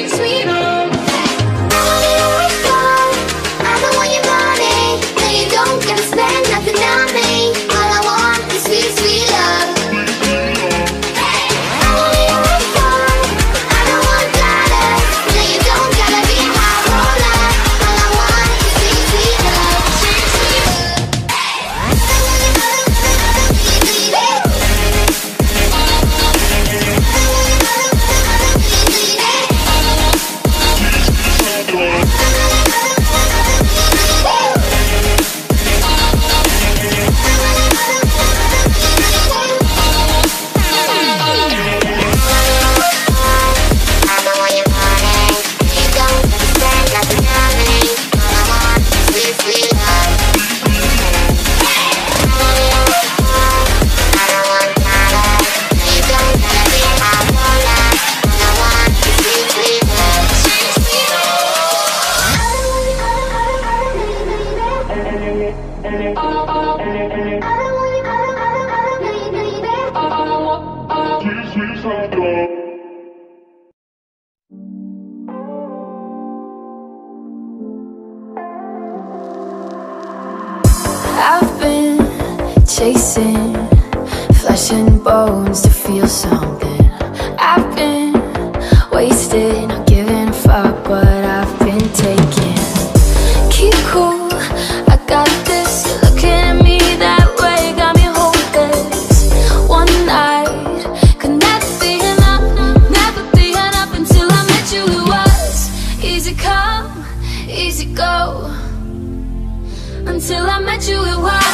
sweet, sweet love. I want you to go, I don't want your money. No, you don't gotta spend nothing on me. All I want is sweet, sweet love. I want you to go, I don't want dollars. No, you don't gotta be a high roller. All I want is sweet, sweet love. Sweet, sweet love. I've been chasing flesh and bones to feel something. I've been wasted, not giving a fuck what I've been taking. Keep cool, I got this. You're looking at me that way, got me hopeless. One night could never be enough, never be enough. Until I met you, it was easy come, easy go. Until I met you, it was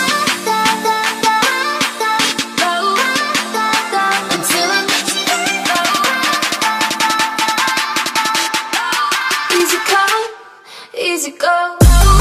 until I met you, easy come, easy go.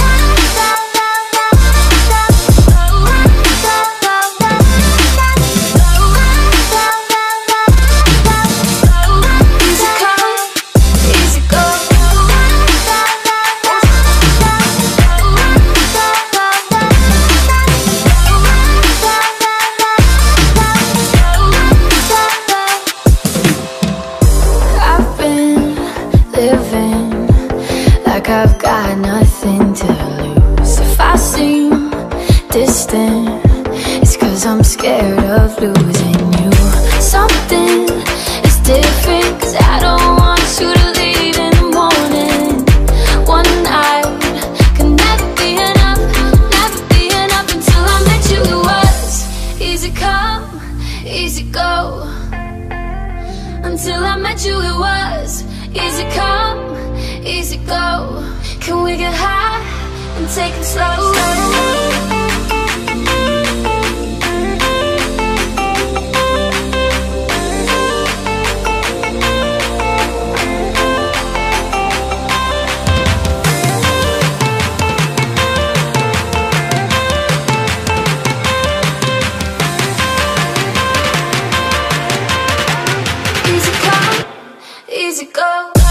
Living like I've got nothing to lose. If I seem distant, it's 'cause I'm scared of losing you. Something is different, 'cause I don't want you to leave in the morning. One night could never be enough, never be enough. Until I met you, it was easy come, easy go. Until I met you, it was easy come, easy go. Can we get high and take it slow? Easy come, easy go.